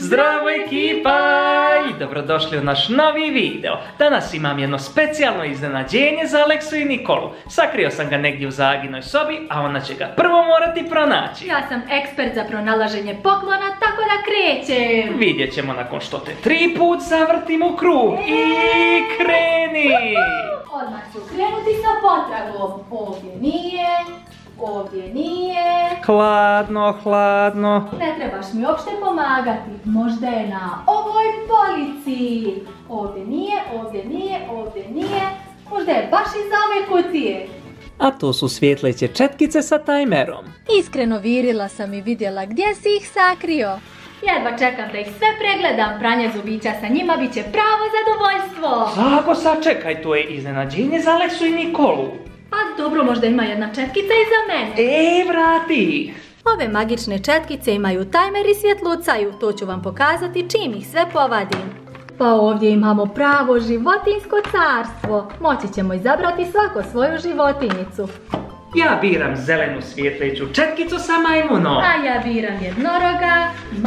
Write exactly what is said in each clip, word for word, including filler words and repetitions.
Zdravo ekipa i dobrodošli u naš novi video. Danas imam jedno specijalno iznenađenje za Aleksu i Nikolu. Sakrio sam ga negdje u Zaginoj sobi, a ona će ga prvo morati pronaći. Ja sam ekspert za pronalaženje poklona, tako da krećem. Vidjet ćemo nakon što te tri put zavrtim u krug i kreni. Odmah ću krenuti sa potragom. Ovdje nije, ovdje nije. Hladno, hladno. Ne trebaš mi uopšte pomagati. Možda je na ovoj polici. Ovdje nije, ovdje nije, ovdje nije. Možda je baš iza ove kutije. A to su svjetleće četkice sa tajmerom. Iskreno virila sam i vidjela gdje si ih sakrio. Jedva čekam da ih sve pregledam. Pranje zubića sa njima bit će pravo zadovoljstvo. Zago, sačekaj, to je iznenađenje za Aleksu i Nikolu. Pa dobro, možda ima jedna četkica i za mene. E, vrati! Ove magične četkice imaju tajmer i svjetlucaju. To ću vam pokazati čim ih sve povadim. Pa ovdje imamo pravo životinjsko carstvo. Moći ćemo izabrati svako svoju životinjicu. Ja biram zelenu svjetleću četkicu sa majmunom. A ja biram jednoroga,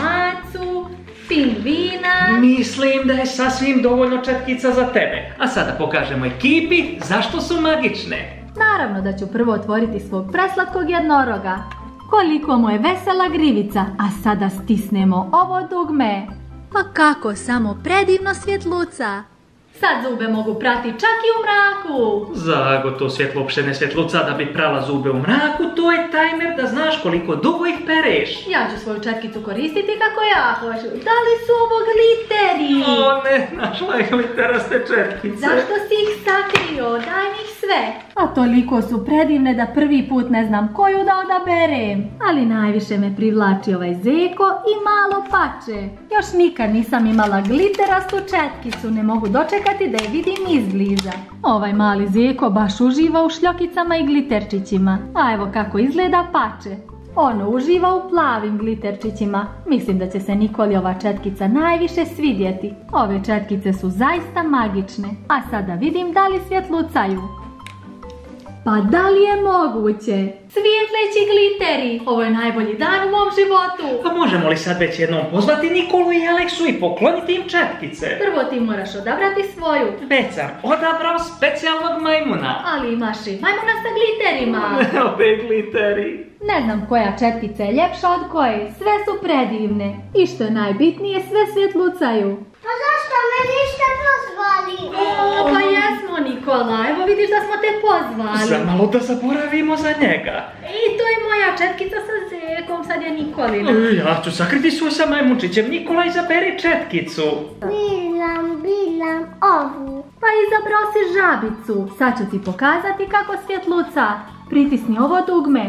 macu, pingvina. Mislim da je sasvim dovoljno četkica za tebe. A sada pokažemo ekipi zašto su magične. Naravno da ću prvo otvoriti svog preslatkog jednoroga. Koliko mu je vesela grivica, a sada stisnemo ovo dugme. Pa kako samo predivno svjetluca. Sad zube mogu prati čak i u mraku. Zago, to svjetlo uopšte ne svjetluca da bi prala zube u mraku, to je tajmer da znaš koliko dugo ih pereš. Ja ću svoju četkicu koristiti kako ja hoću. Da li su ovo gliteri? O ne, našla je gliteraste četkice. Zašto si ih sakrio? Daj mi ih sve. A toliko su predivne da prvi put ne znam koju da odaberem. Ali najviše me privlači ovaj zeko i malo pače. Još nikad nisam imala gliterastu četkicu, ne mogu dočekati da je vidim izbliza. Ovaj mali zeko baš uživa u šljokicama i gliterčićima. A evo kako izgleda pače. Ono uživa u plavim gliterčićima. Mislim da će se Nikoli ova četkica najviše svidjeti. Ove četkice su zaista magične. A sada vidim da li svjetlucaju. Pa da li je moguće? Svjetleći gliteri! Ovo je najbolji dan u mom životu! Pa možemo li sad već jednom pozvati Nikolu i Aleksu i pokloniti im četkice? Prvo ti moraš odabrati svoju. Već sam odabrao specijalnog majmuna. Ali imaš i majmuna sa gliterima. Ove gliteri. Ne znam koja četkica je ljepša od koje. Sve su predivne. I što je najbitnije, sve svjetlucaju. Pa zašto me niste pozvali? O, pa jesmo, Nikola. Evo vidiš da smo te pozvali. Zamalo da zaboravimo za njega. I to je moja četkica sa zekom, sad je Nikolina. Ja ću sakriti svoj sa majmunčićem. Nikola, izaberi četkicu. Bilam, bilam ovu. Pa izabrao si žabicu. Sad ću ti pokazati kako svjetluca. Pritisni ovo dugme.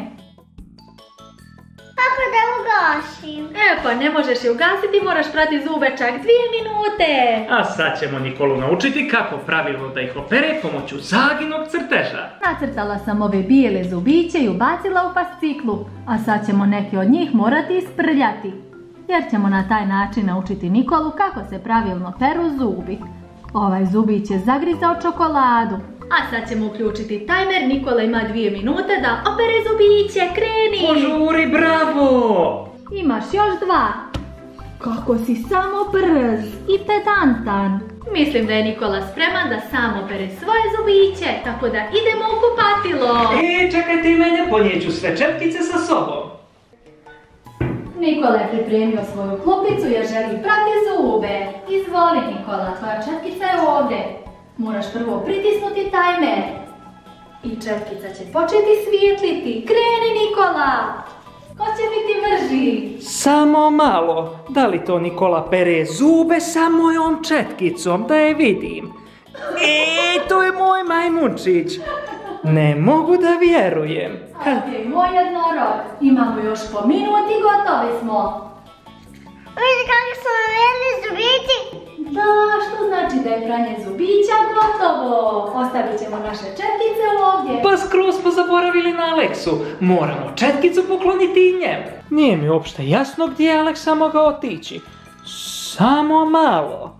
Kako da ugasim? E pa ne možeš je ugasiti, moraš prati zube čak dvije minute. A sad ćemo Nikolu naučiti kako pravilno da ih opere pomoću Zaginog crteža. Nacrtala sam ove bijele zubiće i ubacila u fasciklu, a sad ćemo neke od njih morati isprljati. Jer ćemo na taj način naučiti Nikolu kako se pravilno peru zubi. Ovaj zubić je zagrizao čokoladu. A sad ćemo uključiti tajmer. Nikola ima dvije minute da opere zubiće. Kreni! Požuri, bravo! Imaš još dva. Kako si samo brz i pedantan. Mislim da je Nikola spreman da sam opere svoje zubiće, tako da idemo u kupatilo. E, čekajte i mene, ponijeću sve četkice sa sobom. Nikola je pripremio svoju klupicu jer želi prati zube. Izvoli, Nikola, tvoja četkica je ovdje. Moraš prvo pritisnuti tajmer. I četkica će početi svijetliti. Kreni, Nikola! Ko će biti brži? Samo malo. Da li to Nikola pere zube sa mojom četkicom? Da je vidim. E, to je moj majmunčić. Ne mogu da vjerujem. Ovdje je moj jednorog. Imamo još po minut i gotovi smo. Vidi kako su namjerili zubići. Da, što znači da je pranje zubića gotovo. Ostavit ćemo naše četkice ovdje. Pa skroz smo zaboravili na Aleksu. Moramo četkicu pokloniti i njemu. Nije mi uopšte jasno gdje je Aleksa mogao otići. Samo malo.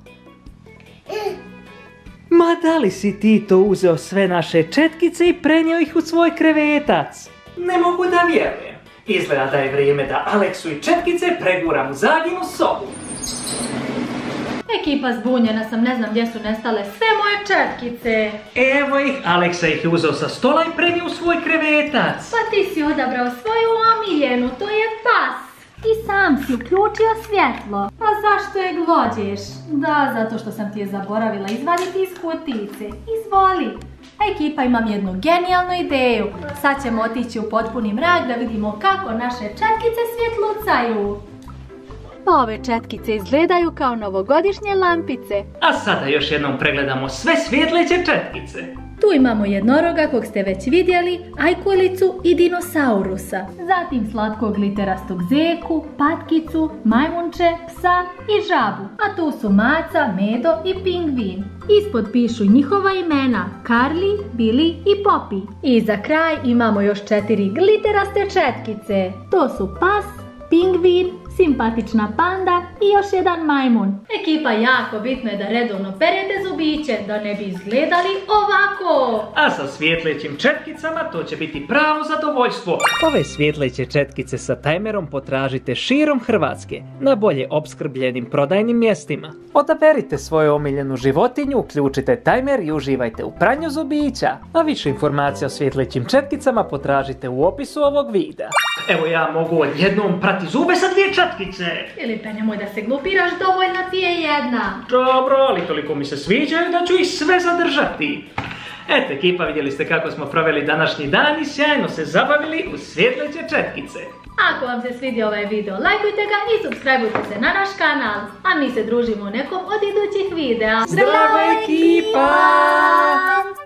Ma da li si ti to uzeo sve naše četkice i prenio ih u svoj krevetac? Ne mogu da vjerujem. Izgleda da je vrijeme da Aleksu i četkice preguram u Zaginu sobu. Ekipa, zbunjena sam, ne znam gdje su nestale sve moje četkice. Evo ih, Aleksa ih je uzeo sa stola i prenio u svoj krevetac. Pa ti si odabrao svoju omiljenu, to je pas. I sam si uključio svjetlo. A zašto je glođeš? Da, zato što sam ti je zaboravila izvaditi iz kutice. Izvoli. Ekipa, imam jednu genijalnu ideju. Sad ćemo otići u potpuni mrak da vidimo kako naše četkice svjetlucaju. Ove četkice izgledaju kao novogodišnje lampice. A sada još jednom pregledamo sve svjetleće četkice. Tu imamo jednoroga kog ste već vidjeli, ajkulicu i dinosaurusa. Zatim slatkog literastog zeku, patkicu, majmunče, psa i žabu. A tu su maca, medo i pingvin. Ispod pišu njihova imena, Carly, Billy i Poppy. I za kraj imamo još četiri gliteraste četkice. To su pas, pingvin, simpatična panda i još jedan majmun. Ekipa, jako bitno je da redovno perete zubiće, da ne bi izgledali ovako. A sa svjetlećim četkicama to će biti pravo zadovoljstvo. Ove svjetleće četkice sa tajmerom potražite širom Hrvatske, na bolje opskrbljenim prodajnim mjestima. Odaberite svoju omiljenu životinju, uključite tajmer i uživajte u pranju zubića. A više informacija o svjetlećim četkicama potražite u opisu ovog videa. Evo, ja mogu odjednom prati zube sa dvije četkice. Filipe, nemoj da se glupiraš, dovoljna ti je jedna. Dobro, ali toliko mi se sviđaju da ću ih sve zadržati. Eto, ekipa, vidjeli ste kako smo proveli današnji dan i sjajno se zabavili u svjetleće četkice. Ako vam se svidio ovaj video, lajkujte ga i subscribeujte se na naš kanal. A mi se družimo u nekom od idućih videa. Zdravo, ekipa!